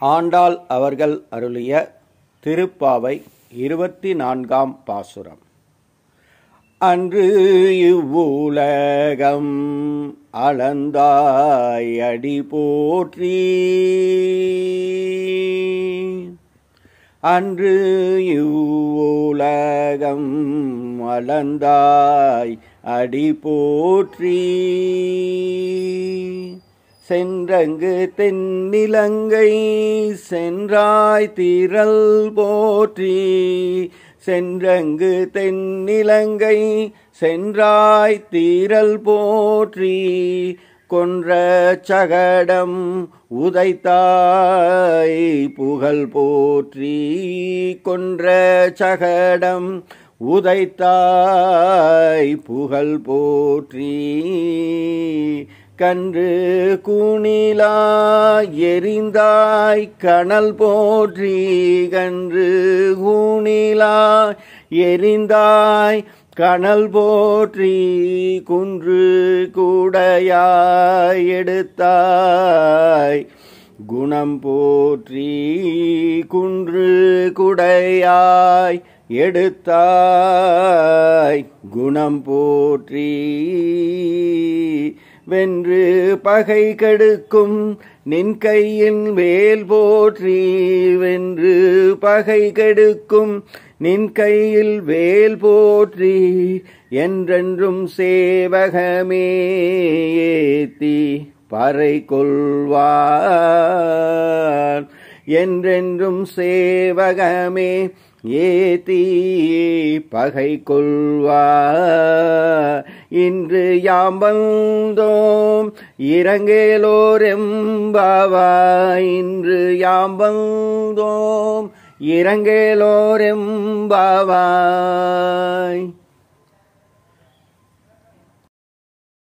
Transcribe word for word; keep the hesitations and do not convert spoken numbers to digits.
ஆண்டாள் அவர்கள் அருளிய திருப்பாவை இருபத்தி நான்காம் பாசுரம். அன்று இவ்வுலகம் அளந்தாய் அடி போற்றி, அன்று இவ்வுலகம் அளந்தாய் அடி போற்றி, சென்றங்கு தென்னிலங்கை சென்றாய் திரள் போற்றி, சென்றங்கு தென்னிலங்கை சென்றாய் திரள் போற்றி, கொன்ற சகடம் உதைத்தாய் புகழ் போற்றி, கொன்ற சகடம் உதைத்தாய் புகழ் போற்றி, கன்று கூணிலாய் எரிந்தாய் கனல் போற்றி, கன்று கூணிலாய் எரிந்தாய் கனல் போற்றி, குன்று கூடையாய் எடுத்தாய் குணம் போற்றி, குன்று குடையாய் எடுத்தாய் குணம் போற்றி, வென்று பகை கெடுக்கும் நின் கையின் வேல் போற்றி, வென்று பகை கெடுக்கும் நின் கையில் வேல் போற்றி, என்றென்றும் சேவகமே ஏத்தி பறை கொள்வார், என்றென்றும் சேவகமே ஏத்தி பகை கொள்வார், இன்று யாம் வந்தோம் இரங்கேலோர் எம்பாவாய், இன்று யாம் வந்தோம் இரங்கேலோர் எம்பாவாய்.